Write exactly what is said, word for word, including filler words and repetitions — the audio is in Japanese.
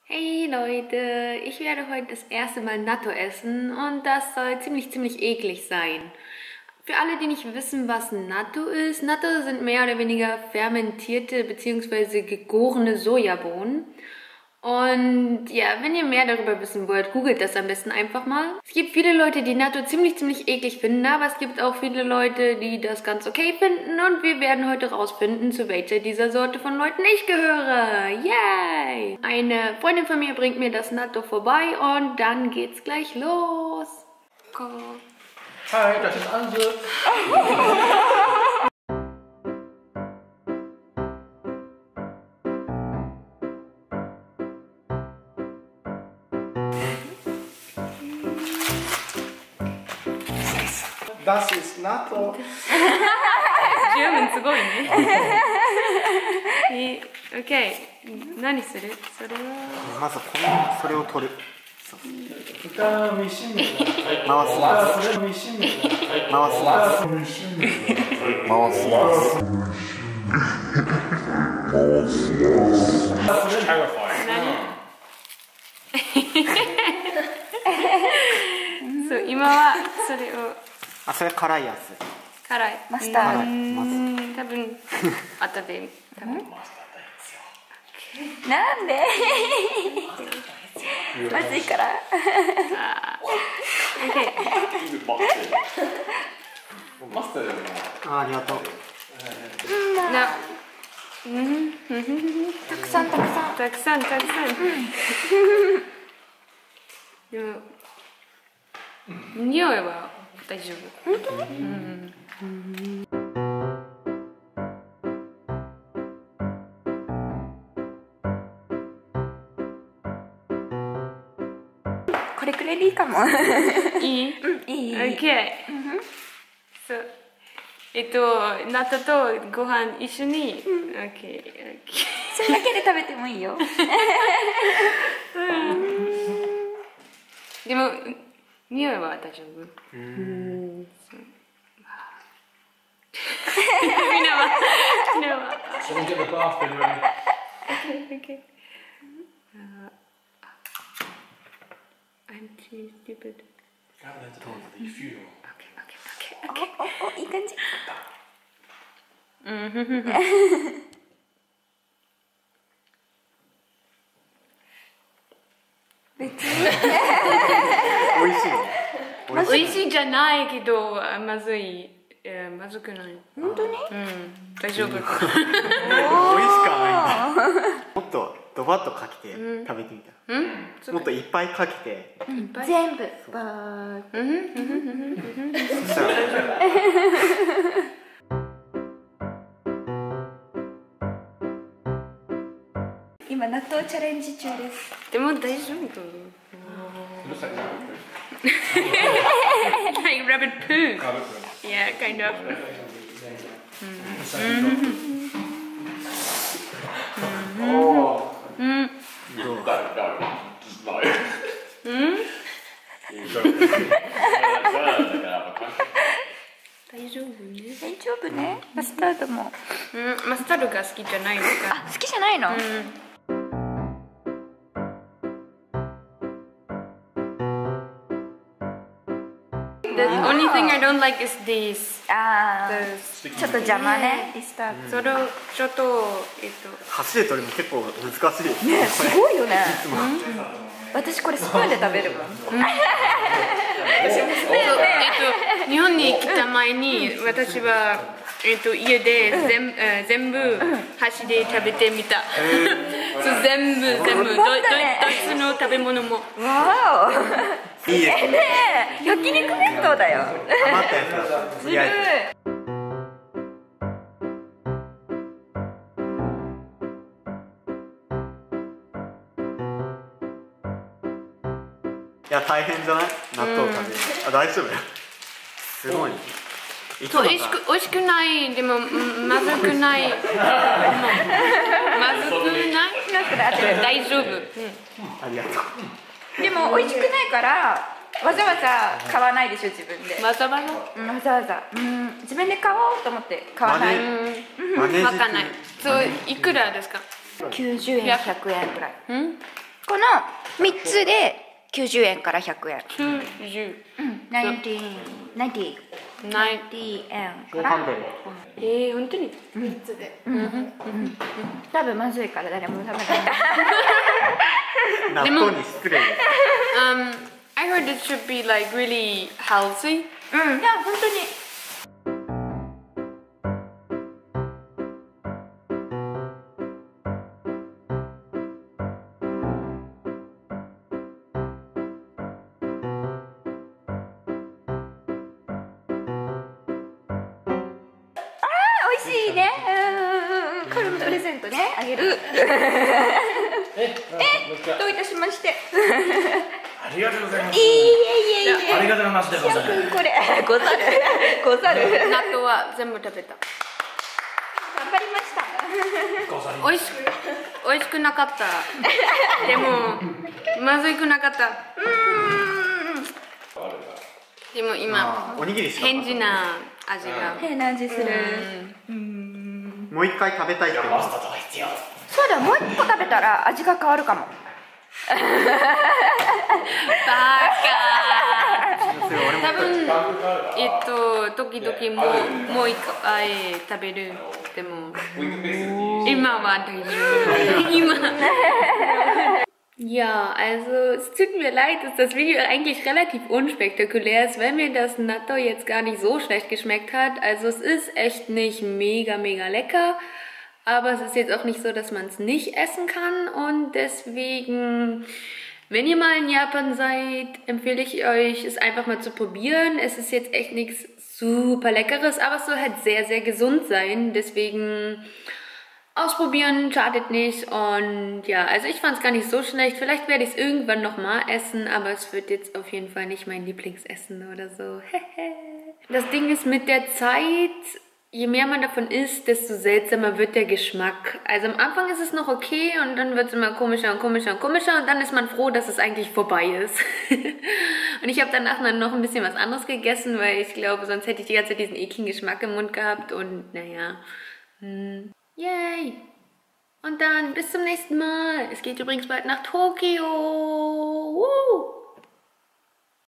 Hey Leute, ich werde heute das erste Mal Natto essen und das soll ziemlich, ziemlich eklig sein. Für alle, die nicht wissen, was Natto ist, Natto sind mehr oder weniger fermentierte bzw. gegorene Sojabohnen. Und ja, wenn ihr mehr darüber wissen wollt, googelt das am besten einfach mal. Es gibt viele Leute, die Natto ziemlich, ziemlich eklig finden, aber es gibt auch viele Leute, die das ganz okay finden. Und wir werden heute rausfinden, zu welcher dieser Sorte von Leuten ich gehöre. Yay! Eine Freundin von mir bringt mir das Natto vorbei und dann geht's gleich los. Go. Hi, das ist Anse. Das ist Natto. German すごいね。Okay. 何する？それはまずこのそれを取る。 蓋ミシンで回す。 それミシンで回す。回す。 そう、今はそれを。 あ、それ辛いやつ。 辛い。 マスタード。 多分後で多分。 なんで？まずいから。 あ、ありがとう。 な。 たくさんたくさん。 たくさんたくさん。でも匂いは大丈夫。本当に？うん。 これくらいでいいかも。 いい？ うん、いい。 オッケー。そう。えっと、ナットとご飯一緒に。オッケー。 それだけで食べてもいいよ。 でも匂いは大丈夫。うん。みんなは。みんなは。 Someone get the bath bin ready. Okay, okay. Uh, I'm too stupid. Got that to the funeral. Okay, okay, okay, okay. お、お、いい感じ。別に。 美味しい。 美味しいじゃないけどまずい、えー、まずくない。 本当に？ うん、大丈夫。 美味しかない。もっとドバッとかけて食べてみた。 うん？ もっといっぱいかけて。 全部。バー。 そしたら。 今納豆チャレンジ中です。 でも大丈夫。 Looks like rabbit Like rabbit poo. poo. Yeah, kind of. Oh. Mm. No, no, just no. Mm? 大丈夫ね。 大丈夫ね。マスタードも。 うん、マスタードが好きじゃないのか。 あ、好きじゃないの？うん。 The only thing I don't like is this. ああ、 The ちょっと邪魔ね。リスターそれをちょっとえっと。 箸で取るの結構難しいですね。すごいよね。私これスプーンで食べるもん。 えっと日本に来た前に私はえっと家で全全部箸で食べてみた。そう全部全部ドイツの食べ物も。 わお。 いいですね。 焼肉弁当だよ。 余ったやつだ。とりあえず。いや大変じゃない？納豆食べる。あ、大丈夫。すごい。 そう、美味しく美味しくないでもまずくない。まずくない？大丈夫。 ありがとう。 でも美味しくないからわざわざ買わないでしょ自分で。 わざわざ？ わざわざ。うん、自分で買おうと思って買わない。 マネージわかんない。そういくらですか？ きゅうじゅうえん、ひゃくえんくらい。 うん？ ここのみっつできゅうじゅうえんからひゃくえん。 きゅうじゅう。 うん、ナインティーン、ナインティー、ナインティーえんから。 えー、本当にみっつで。 多分まずいから誰も食べない。 納豆に失礼です。 Um, I heard it should be like really healthy. うん、いや本当に。美味しいね。うん、これプレゼントね、あげる。 え、 どういたしまして。 ありがとうございます。 いえいえいえいえ。 ありがとうございますでございます。 これ、ござる、ござる。 納豆は全部食べた。 頑張りました。 美味しく、美味しくなかった。でも、まずいくなかった。でも今、 おにぎりしか変な味が。 変な味する。 もう一回食べたいって思う。 パスタとか必要。 そうだ、もう一個食べたら味が変わるかも。 バカ。多分、えっと、時々もう、もう一回食べる。でも、immer war immer. Ja, also es tut mir leid, dass das Video eigentlich relativ unspektakulär ist, weil mir das Natto jetzt gar nicht so schlecht geschmeckt hat. Also es ist echt nicht mega, mega lecker, aber es ist jetzt auch nicht so, dass man es nicht essen kann und deswegen... Wenn ihr mal in Japan seid, empfehle ich euch, es einfach mal zu probieren. Es ist jetzt echt nichts super Leckeres, aber es soll halt sehr, sehr gesund sein. Deswegen ausprobieren schadet nicht. Und ja, also ich fand es gar nicht so schlecht. Vielleicht werde ich es irgendwann nochmal essen, aber es wird jetzt auf jeden Fall nicht mein Lieblingsessen oder so. Das Ding ist mit der Zeit... Je mehr man davon isst, desto seltsamer wird der Geschmack. Also am Anfang ist es noch okay und dann wird es immer komischer und komischer und komischer und dann ist man froh, dass es eigentlich vorbei ist. Und ich habe danach dann noch ein bisschen was anderes gegessen, weil ich glaube, sonst hätte ich die ganze Zeit diesen ekligen Geschmack im Mund gehabt und naja. Hm. Yay! Und dann bis zum nächsten Mal. Es geht übrigens bald nach Tokio. Woo!